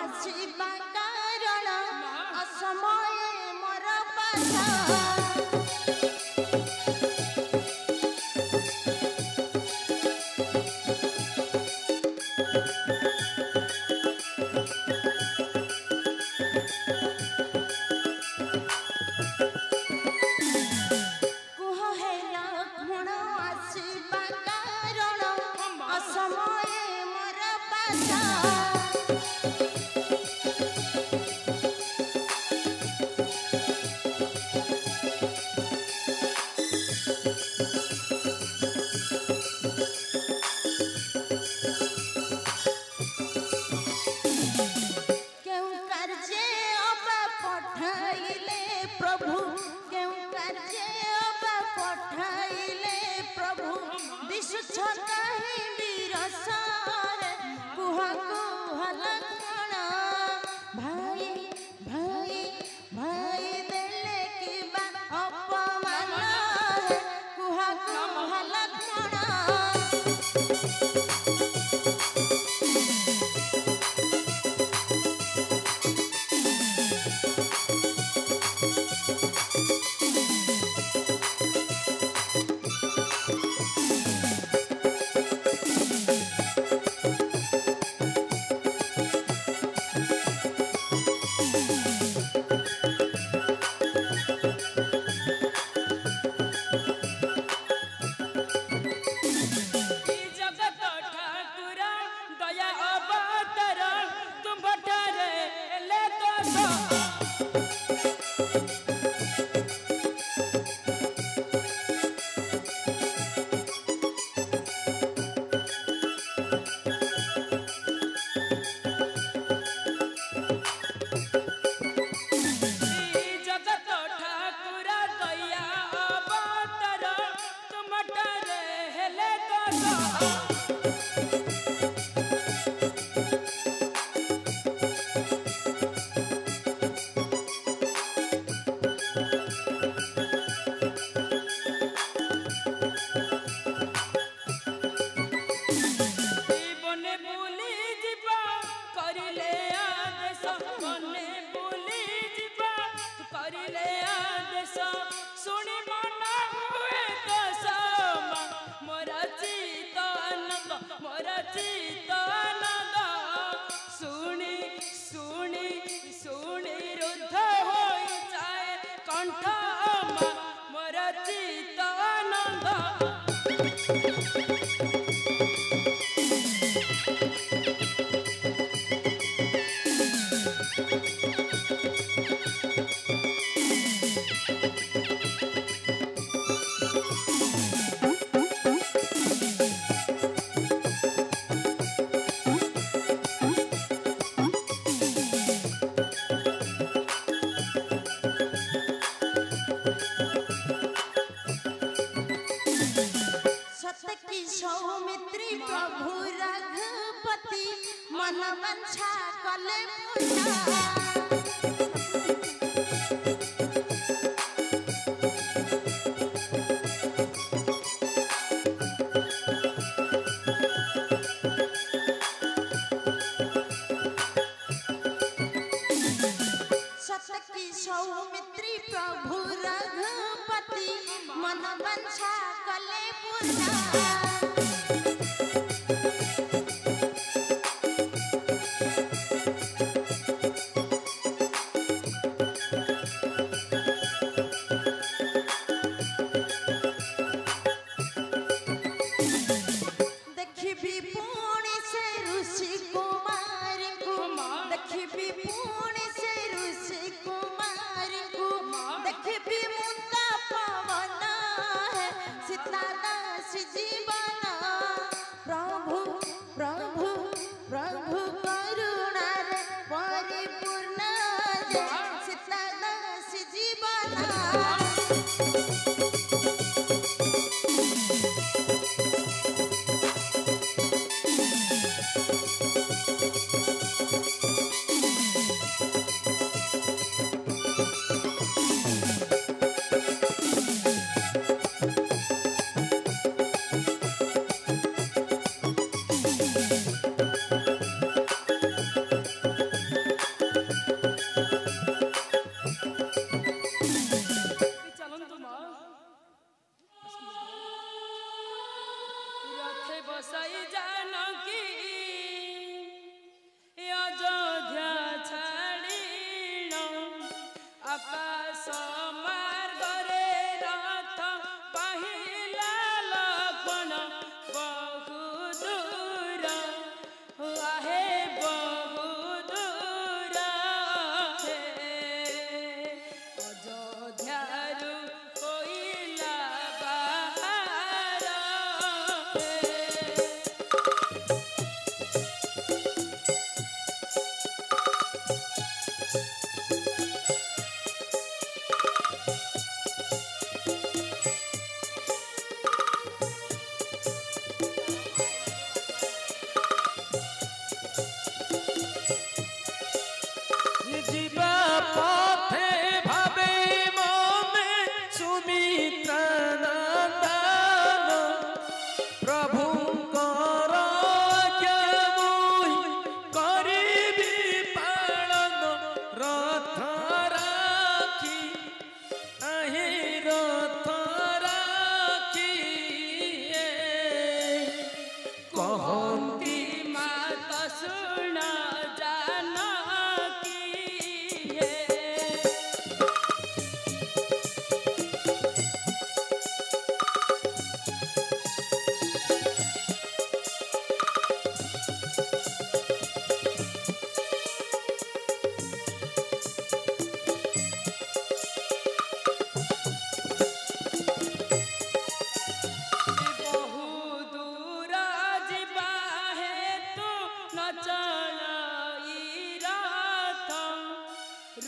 आसीबा कारण असमय मोर पाछा सौमित्री प्रभु रघुपति मन बंछा कले पूजा सतकी सौमित्री प्रभु रघुपति मन बंछा कले पूजा जीवन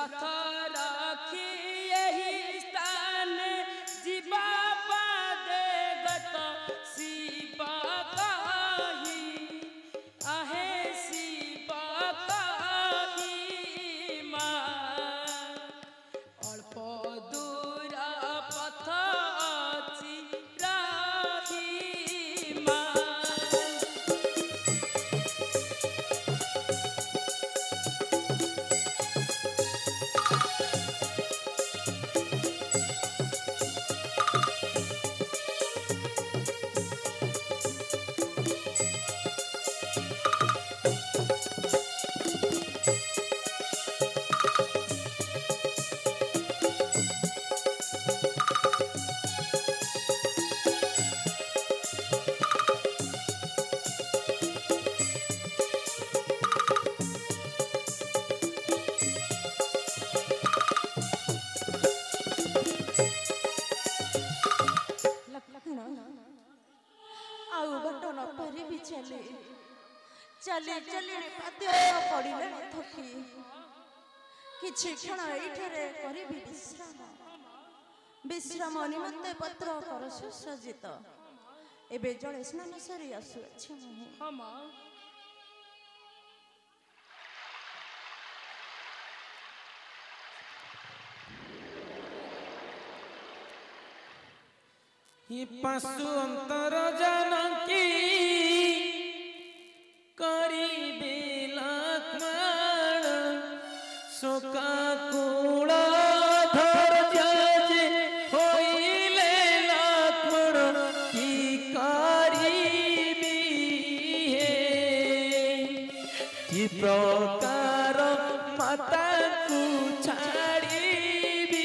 रथ रखी यही स्थान जीवा पादे गत शिव कही आहे शिव कही माँ अल्प दूर पथ अछि रही माँ चली चली पाद्य पड़े थकी किछि क्षण एठरे करिबि विश्राम विश्राम निमंते पत्र कर सुसज्जित एबे जले स्नान सरी आसुअछि ये पशु अंतर जानकी करिबे लक्ष्मण शोकाकुल धैर्य होइले लक्ष्मण की करिबी कि प्रकार माता को छाड़िबी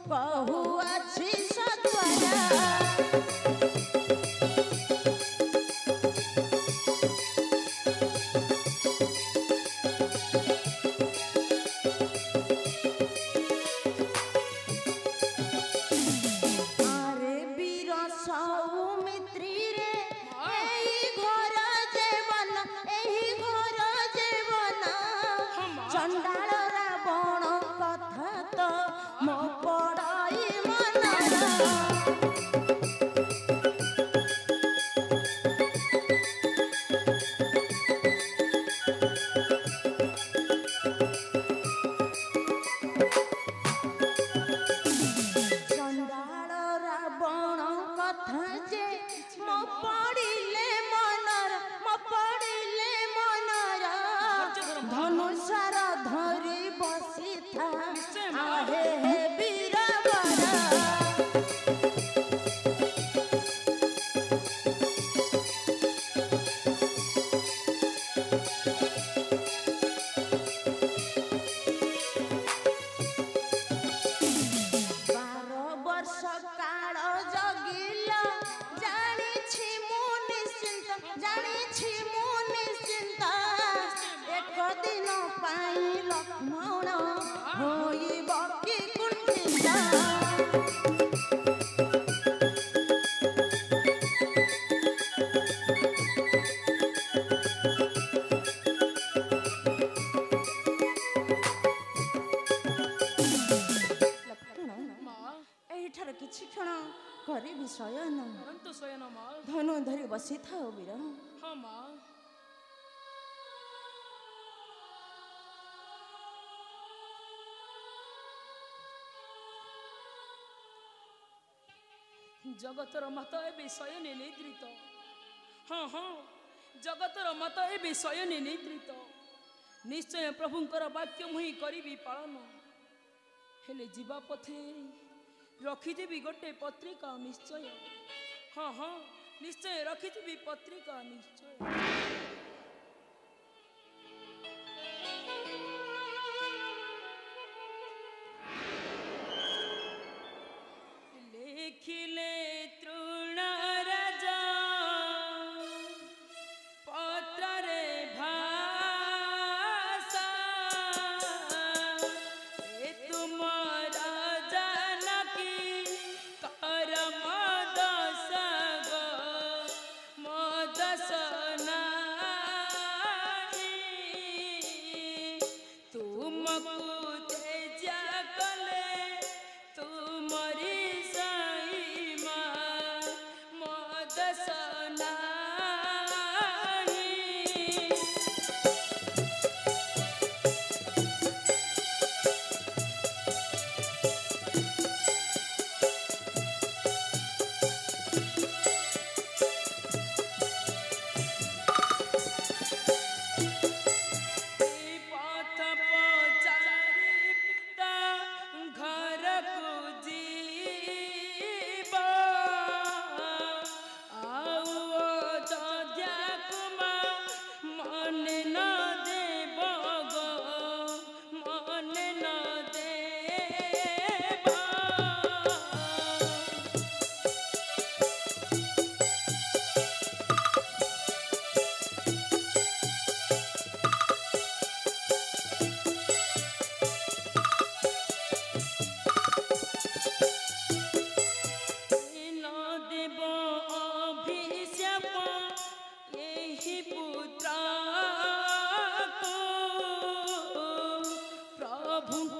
କହୁଅଛି ସତ୍ୱର আরে বীর সৌমিত্রীরে এই ঘর জীবন চণ্ডাল রাবণ কথা তো মো পড়াই মনরা চণ্ডাল রাবণ কথা যে মো পড়িলে মনর ধনুষার ধরি বসিথা আহে হে বীরবরা ବର୍ଷ କାଳ ଜଗିଲ ଜାଣିଛି ମୁଁ ନିଶ୍ଚିନ୍ତ ଏକ ଦିନ ପାଇଁ ଲକ୍ଷ୍ମଣ ହୋଇବ କି କୁଣ୍ଠିତ ଏହିଠାରେ କିଛି କ୍ଷଣ କରିବି ଶୟନ କରନ୍ତୁ ଶୟନ ମା। ଧନୁ ଧରି ବସିଥାଉ ବୀର ହଁ ମା। ଜଗତର ମତ ଏବେ ଶୟନେ ନିଦ୍ରିତ। ହଁ ହଁ ଜଗତର ମତ ଏବେ ଶୟନେ ନିଦ୍ରିତ। ନିଶ୍ଚୟ ପ୍ରଭୁଙ୍କର ବାକ୍ୟ ମୁହିଁ କରିବି ପାଳନ। ହେଲେ ଯିବା ପଥେ ରଖିଦେବି ଗୋଟେ ପତ୍ରିକା ନିଶ୍ଚୟ। ହଁ ହଁ ନିଶ୍ଚୟ ରଖିଥିବି ପତ୍ରିକା ନିଶ୍ଚୟ। ଲେଖିଲେ ତୃଣ ରାଜା ପତ୍ରରେ ଭାଷା ଏ ତୁମର ଜାନକୀ କର ମଦସ ନାହିଁ ତୁମକୁ ତେଜା କଲେ ତୁମରି ସାଇମା ମଦସ ନାହିଁ। ପଥ ପଚାରି ପିତା ଘରକୁ ଯିବ ଆଉ ଅଯୋଧ୍ୟାକୁ ମା ମନେ ନ ଦେବ ଗୋ ମନେ ନ ଦେବ। ନ ଦେବ ଅଭିଶାପ ଏହି ପୁତ୍ରକୁ ପ୍ରଭୁଙ୍କ